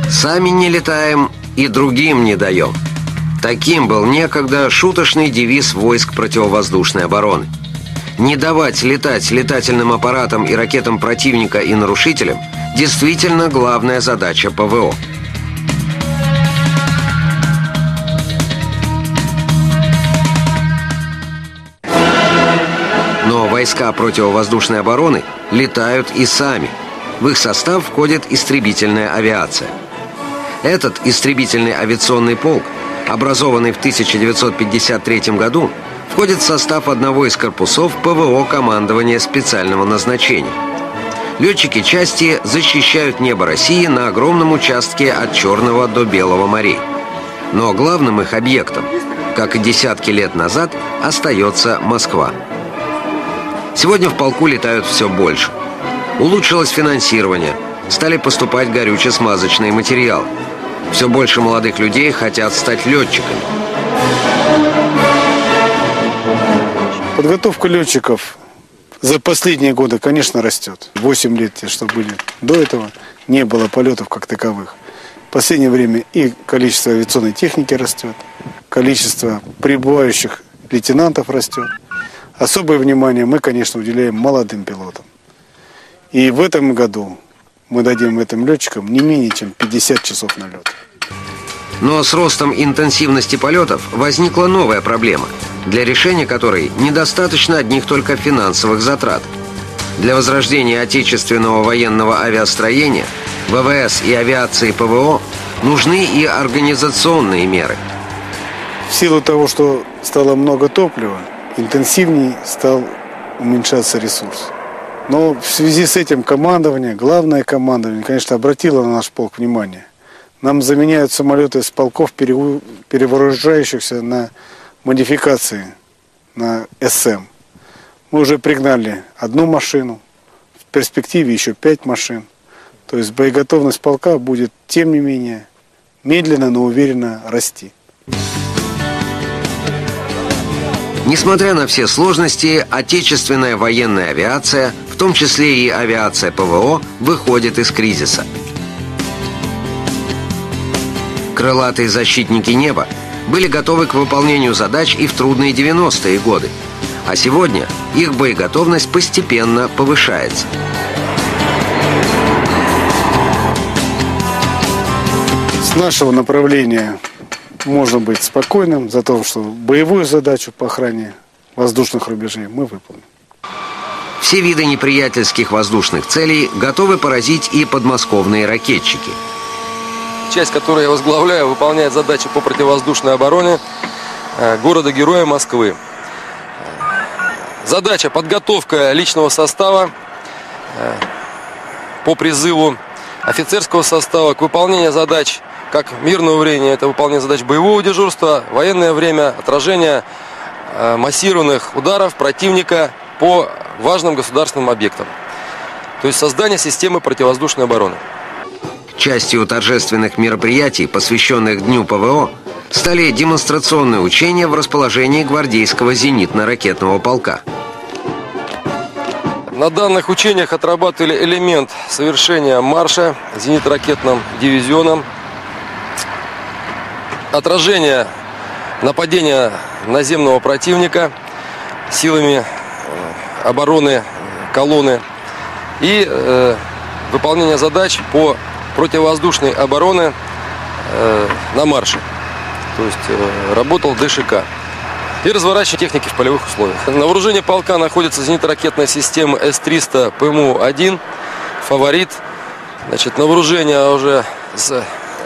Сами не летаем и другим не даем. Таким был некогда шуточный девиз войск противовоздушной обороны. Не давать летать летательным аппаратам и ракетам противника и нарушителям действительно главная задача ПВО. Но войска противовоздушной обороны летают и сами. В их состав входит истребительная авиация. Этот истребительный авиационный полк, образованный в 1953 году, входит в состав одного из корпусов ПВО командования специального назначения. Летчики части защищают небо России на огромном участке от Черного до Белого морей. Но главным их объектом, как и десятки лет назад, остается Москва. Сегодня в полку летают все больше. Улучшилось финансирование, стали поступать горюче-смазочные материалы. Все больше молодых людей хотят стать летчиками. Подготовка летчиков за последние годы, конечно, растет. 8 лет, что были до этого, не было полетов как таковых. В последнее время и количество авиационной техники растет, количество прибывающих лейтенантов растет. Особое внимание мы, конечно, уделяем молодым пилотам. И в этом году мы дадим этим летчикам не менее чем 50 часов налета. Но с ростом интенсивности полетов возникла новая проблема, для решения которой недостаточно одних только финансовых затрат. Для возрождения отечественного военного авиастроения, ВВС и авиации ПВО нужны и организационные меры. В силу того, что стало много топлива, интенсивнее стал уменьшаться ресурс. Но в связи с этим командование, главное командование, конечно, обратило на наш полк внимание. Нам заменяют самолеты с полков, перевооружающихся на модификации, на СМ. Мы уже пригнали одну машину, в перспективе еще 5 машин. То есть боеготовность полка будет, тем не менее, медленно, но уверенно расти. Несмотря на все сложности, отечественная военная авиация, в том числе и авиация ПВО, выходит из кризиса. Крылатые защитники неба были готовы к выполнению задач и в трудные 90-е годы. А сегодня их боеготовность постепенно повышается. С нашего направления можно быть спокойным за то, что боевую задачу по охране воздушных рубежей мы выполним. Все виды неприятельских воздушных целей готовы поразить и подмосковные ракетчики. Часть, которую я возглавляю, выполняет задачи по противовоздушной обороне города-героя Москвы. Задача – подготовка личного состава по призыву, офицерского состава к выполнению задач. Как в мирное время это выполнение задач боевого дежурства, военное время отражение массированных ударов противника по важным государственным объектам. То есть создание системы противовоздушной обороны. Частью торжественных мероприятий, посвященных Дню ПВО, стали демонстрационные учения в расположении гвардейского зенитно-ракетного полка. На данных учениях отрабатывали элемент совершения марша зенитно-ракетным дивизионом, отражение нападения наземного противника силами обороны колонны и выполнение задач по противовоздушной обороны на марше. То есть работал ДШК. И разворачивание техники в полевых условиях. На вооружении полка находится зенитно-ракетная система С-300 ПМУ-1 «Фаворит». Значит, на вооружение уже с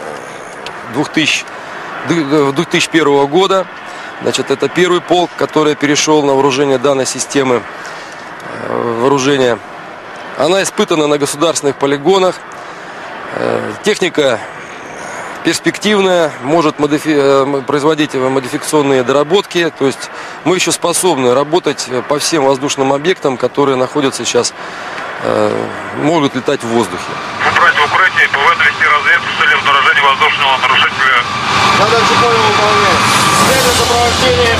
2001 года. Значит, это первый полк, который перешел на вооружение данной системы вооружения. Она испытана на государственных полигонах. Техника перспективная, может производить модификационные доработки. То есть мы еще способны работать по всем воздушным объектам, которые находятся сейчас, могут летать в воздухе. Убрать в укрытие, ПВ-довести разведку с целью обнаружения воздушного нарушителя. Задачу понял, выполняем. Следует сопровождение.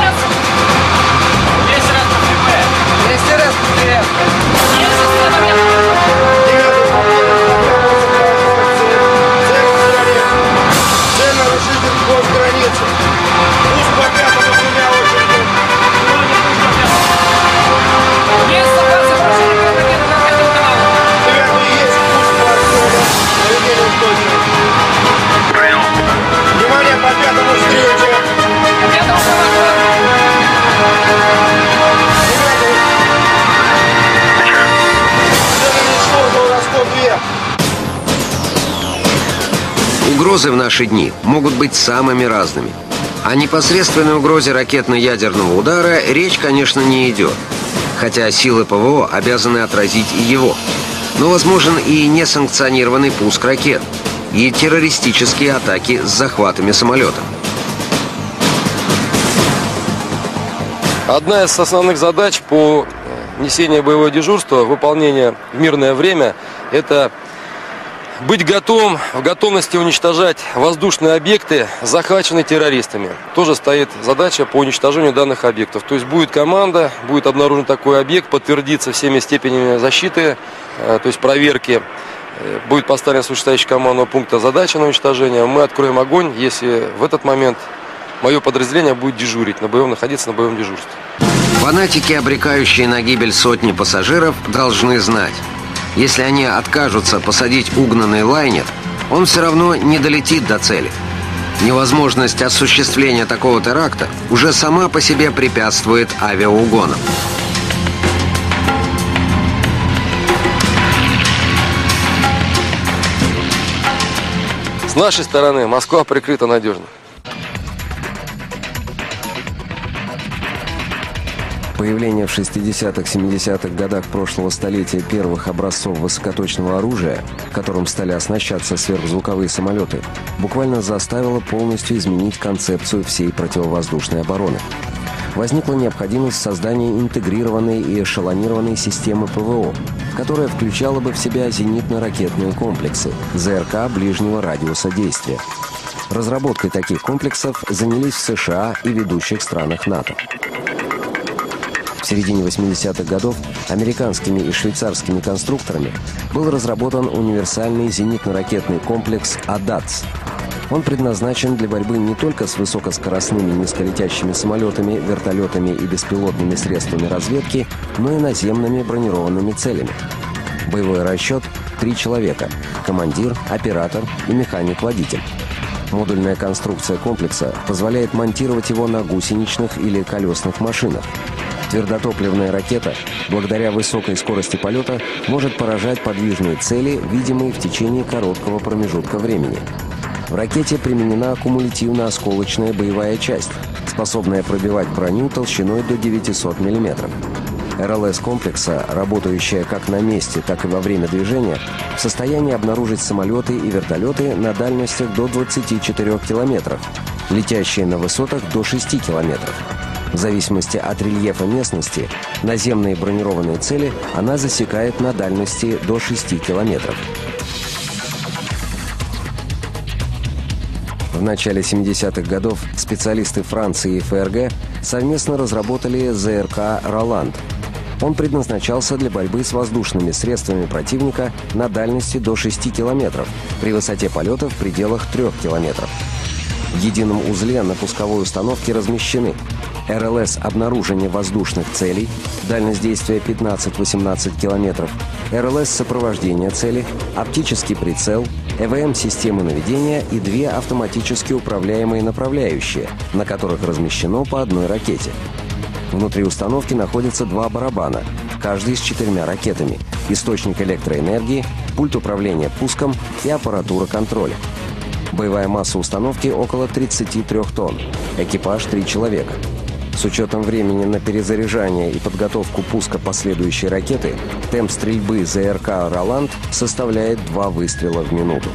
Есть раз на ПВ. Есть раз на ПВ. Есть система. Угрозы в наши дни могут быть самыми разными. О непосредственной угрозе ракетно-ядерного удара речь, конечно, не идет. Хотя силы ПВО обязаны отразить и его. Но возможен и несанкционированный пуск ракет, и террористические атаки с захватами самолетов. Одна из основных задач по несению боевого дежурства, выполнения в мирное время, это быть готовым, в готовности уничтожать воздушные объекты, захваченные террористами. Тоже стоит задача по уничтожению данных объектов. То есть будет команда, будет обнаружен такой объект, подтвердится всеми степенями защиты, то есть проверки. Будет поставлен существующий командного пункта задача на уничтожение. Мы откроем огонь, если в этот момент мое подразделение будет дежурить, находиться на боевом дежурстве. Фанатики, обрекающие на гибель сотни пассажиров, должны знать: если они откажутся посадить угнанный лайнер, он все равно не долетит до цели. Невозможность осуществления такого теракта уже сама по себе препятствует авиаугонам. С нашей стороны Москва прикрыта надежно. Появление в 60-70-х годах прошлого столетия первых образцов высокоточного оружия, которым стали оснащаться сверхзвуковые самолеты, буквально заставило полностью изменить концепцию всей противовоздушной обороны. Возникла необходимость создания интегрированной и эшелонированной системы ПВО, которая включала бы в себя зенитно-ракетные комплексы ЗРК ближнего радиуса действия. Разработкой таких комплексов занялись в США и ведущих странах НАТО. В середине 80-х годов американскими и швейцарскими конструкторами был разработан универсальный зенитно-ракетный комплекс «АДАЦ». Он предназначен для борьбы не только с высокоскоростными низколетящими самолетами, вертолетами и беспилотными средствами разведки, но и наземными бронированными целями. Боевой расчет – 3 человека – командир, оператор и механик-водитель. Модульная конструкция комплекса позволяет монтировать его на гусеничных или колесных машинах. Твердотопливная ракета, благодаря высокой скорости полета, может поражать подвижные цели, видимые в течение короткого промежутка времени. В ракете применена кумулятивно-осколочная боевая часть, способная пробивать броню толщиной до 900 мм. РЛС комплекса, работающая как на месте, так и во время движения, в состоянии обнаружить самолеты и вертолеты на дальностях до 24 километров, летящие на высотах до 6 километров. В зависимости от рельефа местности, наземные бронированные цели она засекает на дальности до 6 километров. В начале 70-х годов специалисты Франции и ФРГ совместно разработали ЗРК «Роланд». Он предназначался для борьбы с воздушными средствами противника на дальности до 6 километров, при высоте полета в пределах 3 километров. В едином узле на пусковой установке размещены РЛС обнаружения воздушных целей, дальность действия 15-18 километров, РЛС сопровождения цели, оптический прицел, ЭВМ-системы наведения и 2 автоматически управляемые направляющие, на которых размещено по одной ракете. Внутри установки находятся 2 барабана, каждый с 4 ракетами, источник электроэнергии, пульт управления пуском и аппаратура контроля. Боевая масса установки около 33 тонн, экипаж 3 человека. С учетом времени на перезаряжание и подготовку пуска последующей ракеты, темп стрельбы ЗРК «Роланд» составляет 2 выстрела в минуту.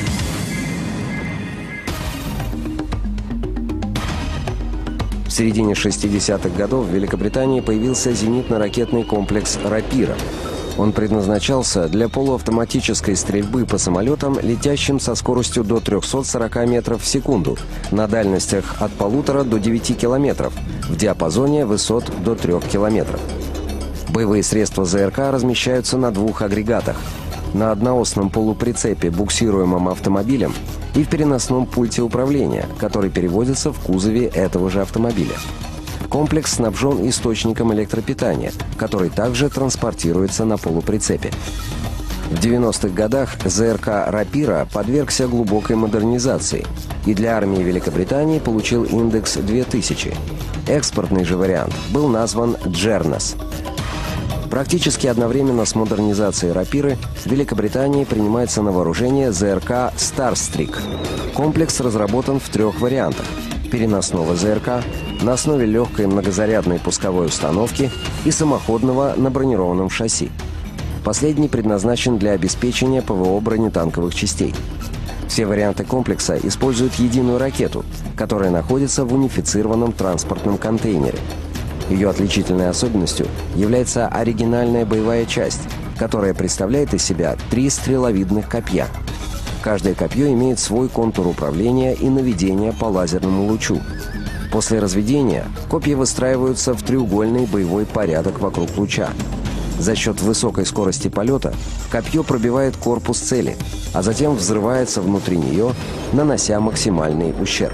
В середине 60-х годов в Великобритании появился зенитно-ракетный комплекс «Рапира». Он предназначался для полуавтоматической стрельбы по самолетам, летящим со скоростью до 340 метров в секунду, на дальностях от 1,5 до 9 километров, в диапазоне высот до 3 километров. Боевые средства ЗРК размещаются на 2 агрегатах: на одноосном полуприцепе, буксируемом автомобилем, и в переносном пульте управления, который переводится в кузове этого же автомобиля. Комплекс снабжен источником электропитания, который также транспортируется на полуприцепе. В 90-х годах ЗРК «Рапира» подвергся глубокой модернизации и для армии Великобритании получил индекс 2000. Экспортный же вариант был назван «Джернес». Практически одновременно с модернизацией «Рапиры» в Великобритании принимается на вооружение ЗРК «Старстрик». Комплекс разработан в 3 вариантах: переносного ЗРК на основе легкой многозарядной пусковой установки и самоходного на бронированном шасси. Последний предназначен для обеспечения ПВО бронетанковых частей. Все варианты комплекса используют единую ракету, которая находится в унифицированном транспортном контейнере. Ее отличительной особенностью является оригинальная боевая часть, которая представляет из себя 3 стреловидных копья. Каждое копье имеет свой контур управления и наведения по лазерному лучу. После разведения копья выстраиваются в треугольный боевой порядок вокруг луча. За счет высокой скорости полета копье пробивает корпус цели, а затем взрывается внутри нее, нанося максимальный ущерб.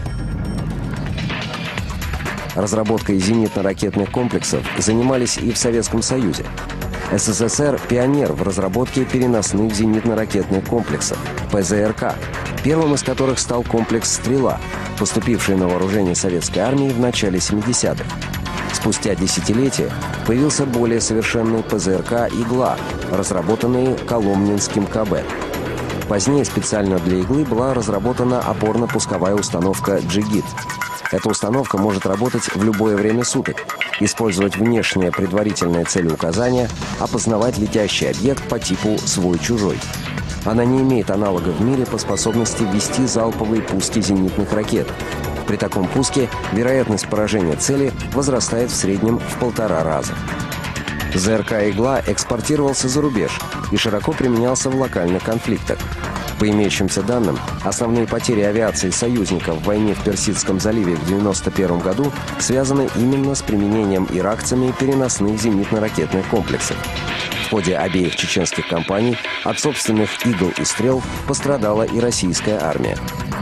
Разработкой зенитно-ракетных комплексов занимались и в Советском Союзе. СССР – пионер в разработке переносных зенитно-ракетных комплексов – ПЗРК, первым из которых стал комплекс «Стрела», поступивший на вооружение советской армии в начале 70-х. Спустя десятилетия появился более совершенный ПЗРК «Игла», разработанный Коломнинским КБ. Позднее специально для «Иглы» была разработана опорно-пусковая установка «Джигит». Эта установка может работать в любое время суток, использовать внешнее предварительное целеуказание, опознавать летящий объект по типу «свой-чужой». Она не имеет аналога в мире по способности вести залповые пуски зенитных ракет. При таком пуске вероятность поражения цели возрастает в среднем в 1,5 раза. ЗРК «Игла» экспортировался за рубеж и широко применялся в локальных конфликтах. По имеющимся данным, основные потери авиации союзников в войне в Персидском заливе в 1991 году связаны именно с применением иракцами переносных зенитно-ракетных комплексов. В ходе обеих чеченских кампаний от собственных «Игл» и «Стрел» пострадала и российская армия.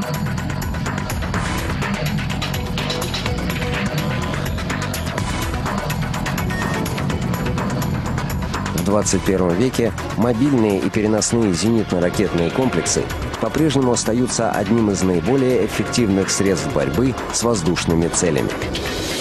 В 21 веке мобильные и переносные зенитно-ракетные комплексы по-прежнему остаются одним из наиболее эффективных средств борьбы с воздушными целями.